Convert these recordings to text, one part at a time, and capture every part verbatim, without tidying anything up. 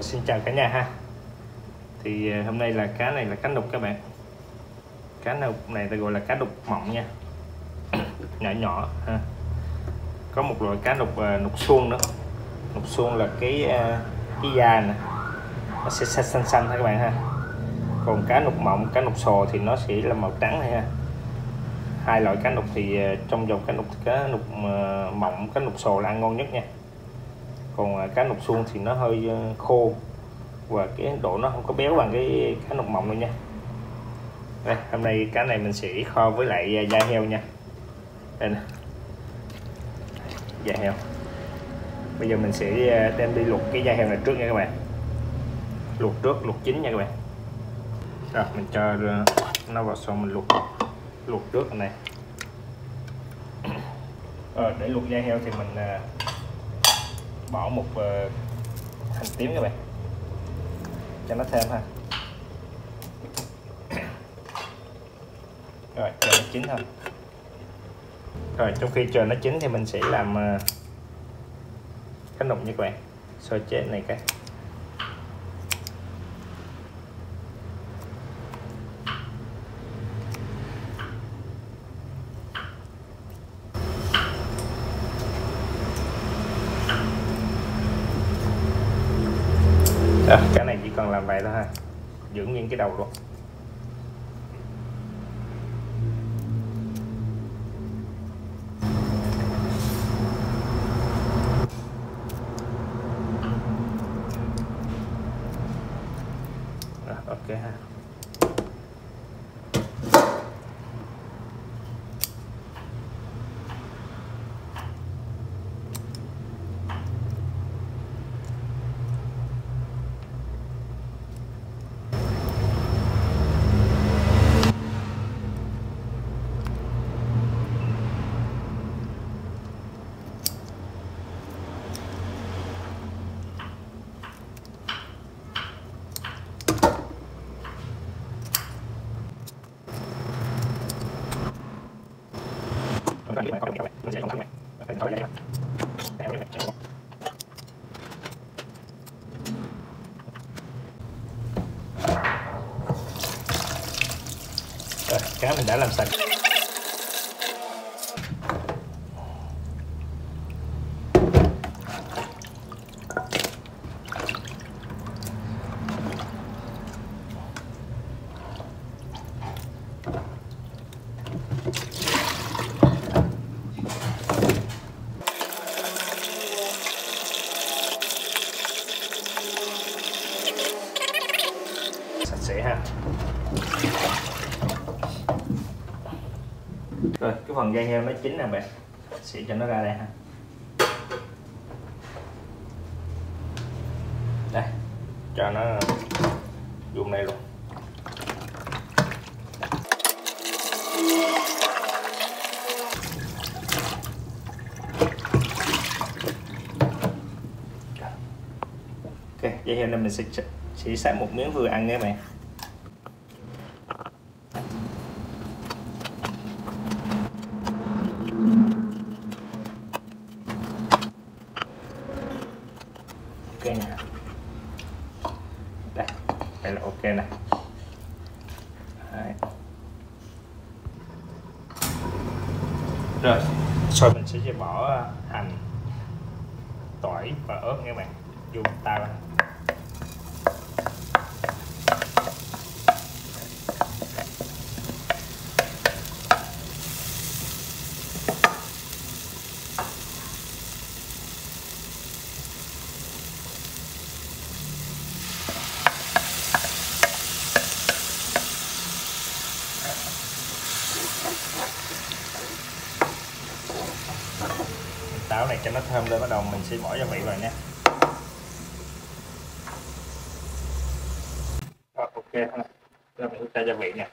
xin chào cả nhà ha. Thì hôm nay là cá này là cá nục các bạn. Cá nục này ta gọi là cá nục mọng nha, nhỏ nhỏ ha. Có một loại cá nục nục suông nữa. Nục suông là cái cái da nè, nó sẽ xanh xanh xanh ha các bạn ha. Còn cá nục mọng, cá nục sò thì nó sẽ là màu trắng này ha. Hai loại cá nục thì trong dòng cá nục cá nục mọng, cá nục sò là ăn ngon nhất nha. Còn cá nục suông thì nó hơi khô và cái độ nó không có béo bằng cái cá nục mọng đâu nha. Đây, hôm nay cá này mình sẽ kho với lại da heo nha. Đây nè, da heo. Bây giờ mình sẽ đem đi luộc cái da heo này trước nha các bạn. Luộc trước, luộc chín nha các bạn. Rồi mình cho nó vào xong mình luộc luộc trước này. Rồi để luộc da heo thì mình bỏ một hành tím các bạn cho nó thơm ha. Rồi chờ nó chín thôi. Rồi trong khi chờ nó chín thì mình sẽ làm cá nục nha các bạn. Sơ chế này cái. Đó, cái này chỉ cần làm vậy thôi ha, giữ nguyên cái đầu luôn. Rồi, ok ha. Rồi, cá mình đã làm sạch. Sạch sẽ ha. Rồi cái phần da heo nó chín nè bạn, sẽ cho nó ra đây ha. Đây, cho nó dùng này luôn. Ok, da heo này mình sẽ sẽ xả một miếng vừa ăn nha bạn. Ok nè. Đây, đây là ok nè. Đấy. Rồi, sau mình sẽ bỏ hành, tỏi và ớt nha các bạn, vô một tao. Táo này cho nó thơm lên, bắt đầu mình sẽ bỏ gia vị vào nha. Rồi, ok ha. Rồi mình cho gia vị nha.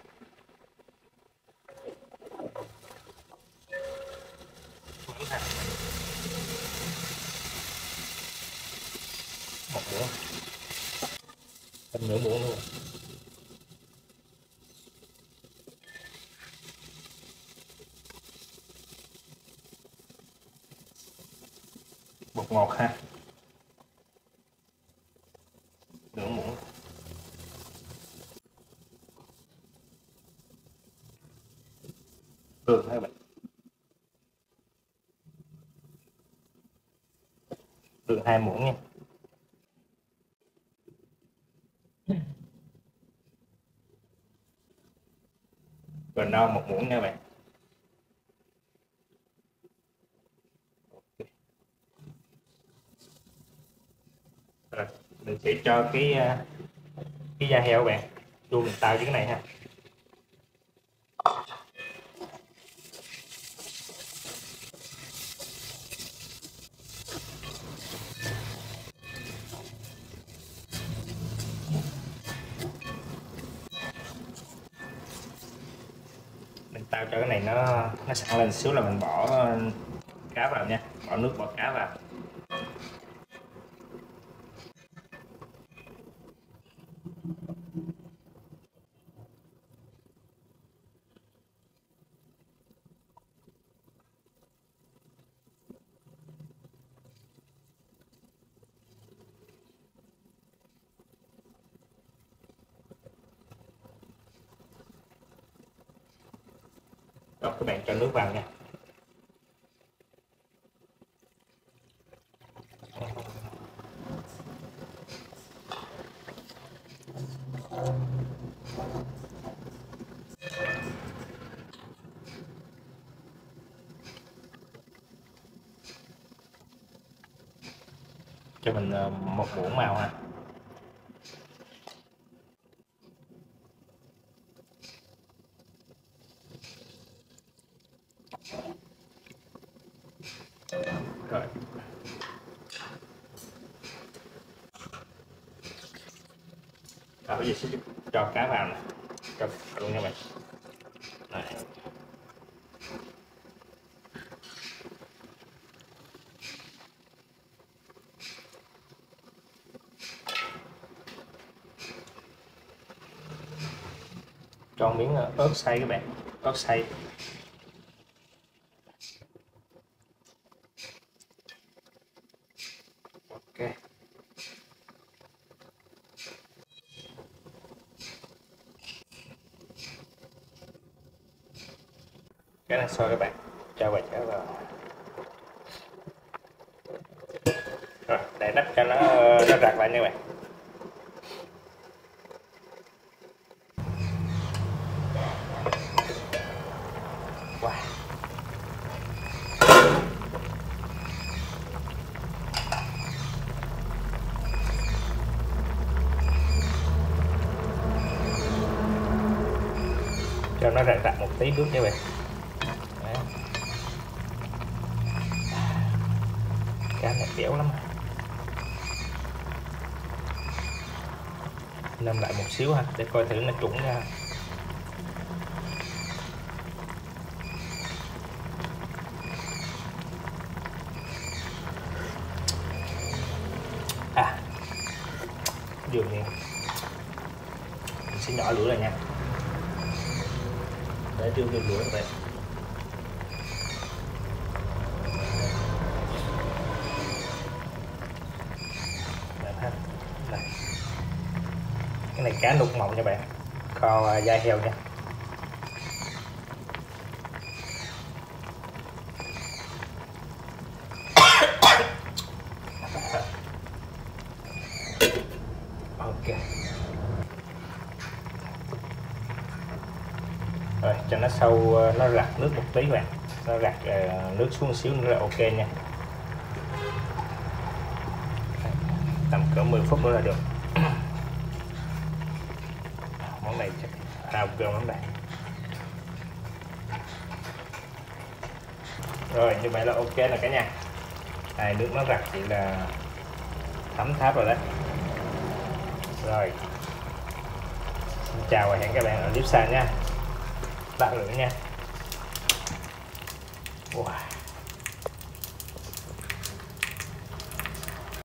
Một muỗng, nửa muỗng luôn. Bột ngọt ha. đường các bạn, đường hai muỗng nha. Rồi no một muỗng nha bạn. Rồi mình sẽ cho cái cái da heo bạn vô mình tạo cái này ha. Mình tạo cho cái này nó nó sẵn lên xíu là mình bỏ cá vào nha, bỏ nước bỏ cá vào. Rồi các bạn cho nước vào nha. Cho mình một muỗng màu ha. Rồi. Rồi bây giờ sẽ cho cá vào nè, cho luôn nha bạn. Đây. Cho miếng ớt xay các bạn, ớt xay. Ok. Cái này sôi các bạn, cho vào chảo vào. Rồi, để đắp cho nó nó rạc lại nha bạn. Wow. Cho nó rạc rạc một tí nước nha bạn. Đấy. Cá này béo lắm. Nêm lại một xíu ha, để coi thử nó trụng nha. À, dường như mình sẽ nhỏ lửa lại nha, để tiêu thêm lửa các bạn. Này. Cái này cá nục mọng nha bạn, kho da heo nha. Ok. Rồi cho nó sâu, nó rạc nước một tí bạn, nó rạc uh, nước xuống xíu nữa là ok nha. Tầm cỡ mười phút nữa là được. Món này chắc hao cơm lắm bạn. Rồi như vậy là ok là cả nhà. Này, nước nó rạc chỉ là thấm tháp rồi đấy. Rồi, xin chào và hẹn các bạn ở clip sau nha. Bạn nữa nha. Wow.